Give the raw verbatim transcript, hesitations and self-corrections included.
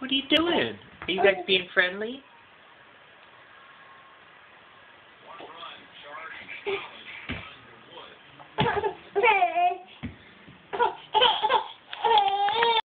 What are you doing? Are you guys being friendly?